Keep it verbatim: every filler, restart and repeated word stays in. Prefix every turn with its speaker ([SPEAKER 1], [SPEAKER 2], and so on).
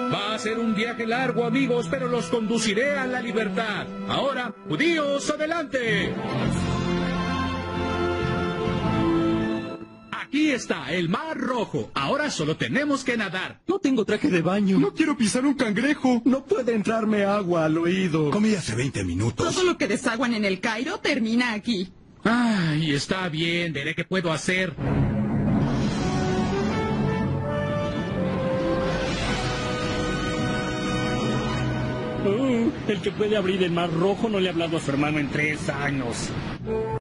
[SPEAKER 1] Va a ser un viaje largo, amigos, pero los conduciré a la libertad. Ahora, judíos, adelante. Aquí está el Mar Rojo. Ahora solo tenemos que nadar.
[SPEAKER 2] No tengo traje de baño.
[SPEAKER 3] No quiero pisar un cangrejo.
[SPEAKER 2] No puede entrarme agua al oído.
[SPEAKER 3] Comí hace veinte minutos.
[SPEAKER 4] Todo lo que desaguan en el Cairo termina aquí.
[SPEAKER 1] Ay, está bien, veré qué puedo hacer.
[SPEAKER 2] Uh, el que puede abrir el Mar Rojo no le ha hablado a su hermano en tres años.